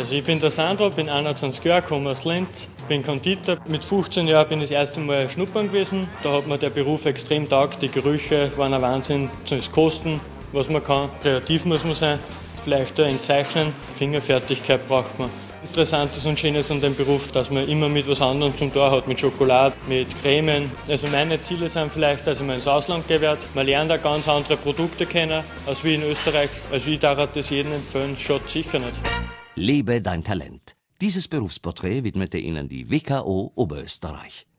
Also ich bin der Sandro, bin 21 Jahre, komme aus Linz, bin Konditor. Mit 15 Jahren bin ich das erste Mal schnuppern gewesen. Da hat mir der Beruf extrem taugt. Die Gerüche waren ein Wahnsinn, das Kosten, was man kann. Kreativ muss man sein, vielleicht ein Zeichnen, Fingerfertigkeit braucht man. Interessantes und Schönes an dem Beruf, dass man immer mit was anderem zum Tor hat, mit Schokolade, mit Cremen. Also meine Ziele sind vielleicht, dass ich mal ins Ausland gehe werde. Man lernt da ganz andere Produkte kennen, als wie in Österreich. Also ich darf das jedem empfehlen, schaut sicher nicht. Lebe dein Talent. Dieses Berufsporträt widmete Ihnen die WKO Oberösterreich.